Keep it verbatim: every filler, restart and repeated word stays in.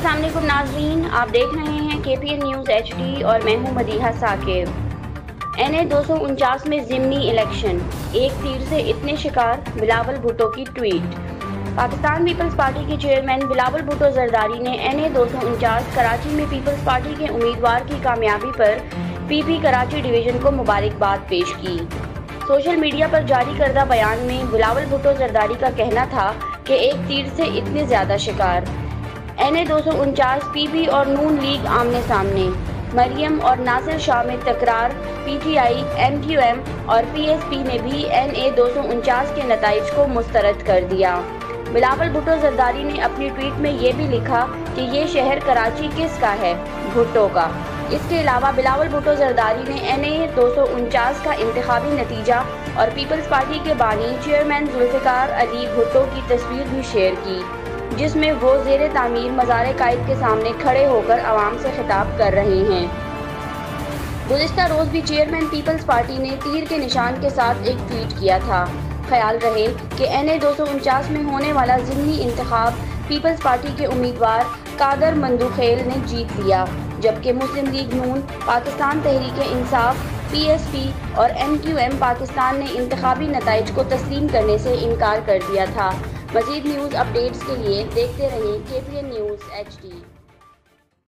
अस्सलाम वालेकुम नाज़रीन, आप देख रहे हैं K P N news H D और मैं हूं मदीहा साकिब। एन ए दो सौ उनचास में ज़िमनी इलेक्शन, एक तीर से इतने शिकार, बिलावल भुट्टो की ट्वीट। पाकिस्तान पीपल्स पार्टी के चेयरमैन बिलावल भुट्टो जरदारी ने एन ए दो सौ उनचास कराची में पीपल्स पार्टी के उम्मीदवार की कामयाबी पर पी पी कराची डिवीज़न को मुबारकबाद पेश की। सोशल मीडिया पर जारी करदा बयान में बिलावल भुट्टो जरदारी का कहना था कि एक तीर से इतने ज़्यादा शिकार। एन ए दो सौ उनचास पी पी और नून लीग आमने सामने, मरियम और नासिर शाह में तकरार। P T I, M Q M और पी एस पी ने भी एन ए दो सौ उनचास के नताइज को मुस्तरद कर दिया। बिलावल भुट्टो जरदारी ने अपनी ट्वीट में ये भी लिखा कि ये शहर कराची किसका है? भुट्टो का। इसके अलावा बिलावल भुट्टो जरदारी ने एन ए दो सौ उनचास का इंतखाबी नतीजा और पीपल्स पार्टी के बानी चेयरमैन जुल्फ़िकार अली भुट्टो की तस्वीर भी शेयर की, जिसमें वो ज़ेरे तामीर मज़ार कायद के सामने खड़े होकर आवाम से खिताब कर रहे हैं। गुज़िश्ता रोज़ भी चेयरमैन पीपल्स पार्टी ने तीर के निशान के साथ एक ट्वीट किया था। ख्याल रहे कि एन ए दो सौ उनचास में होने वाला ज़िमनी इंतखाब पीपल्स पार्टी के उम्मीदवार कादर मंदुखेल ने जीत लिया, जबकि Muslim League Noon, Pakistan Tehreek Insaf, P S P और एम क्यू एम पाकिस्तान ने इंतखाबी नताइज को तस्लीम करने से इनकार कर दिया था। मज़ीद न्यूज़ अपडेट्स के लिए देखते रहें K P N news H D.